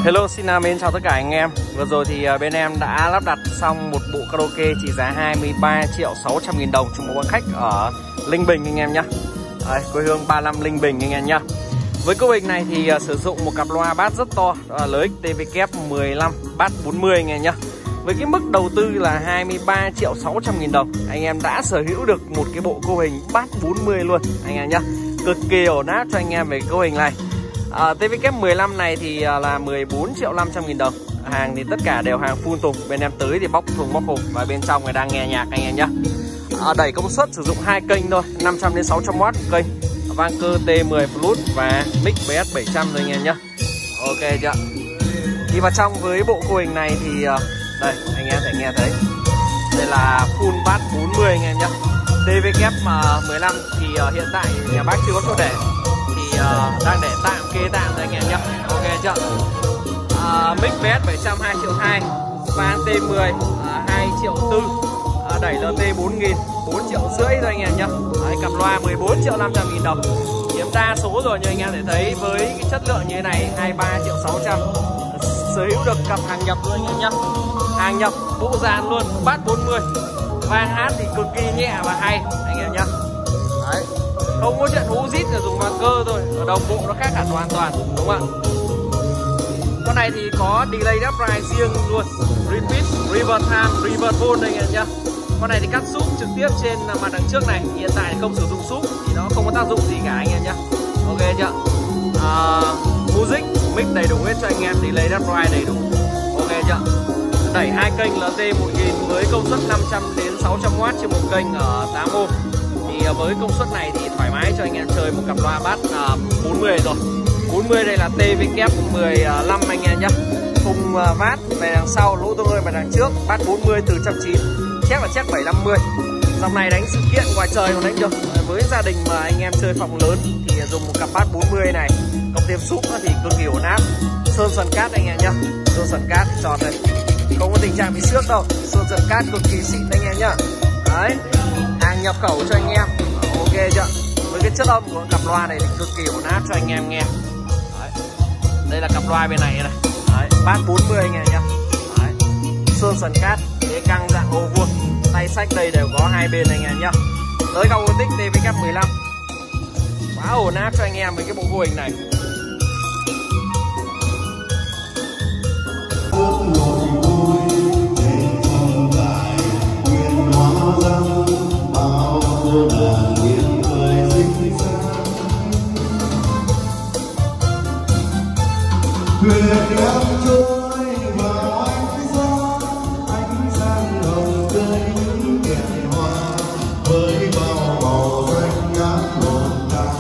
Hello, xin mến chào tất cả anh em. Vừa rồi thì bên em đã lắp đặt xong một bộ karaoke trị giá 23.600.000 đồng cho một bác khách ở Linh Bình anh em nhé. Quê hương 35 Linh Bình anh em nhé. Với cấu hình này thì sử dụng một cặp loa bass rất to, đó là lới TVK 15 bass 40 anh em nhé. Với cái mức đầu tư là 23.600.000 đồng, anh em đã sở hữu được một cái bộ cấu hình bass 40 luôn anh em nhé. Cực kỳ ổn áp cho anh em về cấu hình này. TVK 15 này thì là 14.500.000 đồng. Hàng thì tất cả đều hàng full tùng. Bên em tới thì bóc thùng bóc hộp và bên trong người đang nghe nhạc anh em nhé. Đẩy công suất sử dụng 2 kênh thôi, 500 đến 600W một kênh. Vang cơ T10 Plus và mic BS 700 rồi anh em nhé. Ok chưa? Đi vào trong với bộ cấu hình này thì đây anh em thể nghe thấy. Đây là full bass 40 anh em nhé. TVK 15 thì hiện tại nhà bác chưa có chỗ để, thì đang để tạm kê tạm rồi anh em nhé. Ok chưa? Mic BS 700 2.2 triệu, vang T10 2.4 triệu, đẩy LT 4.000 4.5 triệu rồi anh em nhé. Đấy, cặp loa 14.500.000 đồng. Chiếm đa số rồi, như anh em thể thấy với cái chất lượng như thế này 23.600.000 sở hữu được cặp hàng nhập luôn anh em nhé. Hàng nhập bộ dàn luôn, bass 40, vang hát thì cực kỳ nhẹ và hay anh em nhé. Đấy, không có chuyện hú rít là dùng vang cơ thôi, ở đồng bộ nó khác hẳn hoàn toàn, đúng không ạ? Con này thì có delay upright riêng luôn, repeat, reverb time, reverb volume anh em nhé. Con này thì cắt súp trực tiếp trên mặt đằng trước này, hiện tại thì không sử dụng súp thì nó không có tác dụng gì cả anh em nhé. Ok chưa? Music mic đầy đủ hết cho anh em, delay upright đầy đủ. Ok chưa? Đẩy 2 kênh LT 1000 với công suất 500 đến 600W trên một kênh ở 8 ohm. Thì với công suất này thì thoải mái cho anh em chơi một cặp loa bass 40 rồi. 40 đây là TVK 15 anh em nhé. Khung vát về đằng sau, lỗ tương ơi về đằng trước, bass 40 từ 190, chép là chép 750. Dòng này đánh sự kiện ngoài trời còn đánh được. Với gia đình mà anh em chơi phòng lớn thì dùng một cặp bass 40 này cộng thêm súp thì cực kỳ ổn áp. Sơn sần cát anh em nhé. Sơn sần cát tròn này, không có tình trạng bị xước đâu. Sơn sần cát cực kỳ xịn anh em nhá. Đấy, hàng nhập khẩu cho anh em. Ok chưa? Với cái chất âm của cặp loa này thì cực kỳ ổn áp cho anh em nghe. Đấy, đây là cặp loa bên này này. Đấy, bass 40 anh em nhá. Đấy, sơn sần cát, đế căng dạng ô vuông, tay sách đây đều có hai bên anh em nhá. Tới góc tích TVK 15 quá ổn áp cho anh em với cái bộ cấu hình này. Huyền áo trôi vào ánh sáng hồng tươi những biển hoa với bao màu xanh ngát một tháng.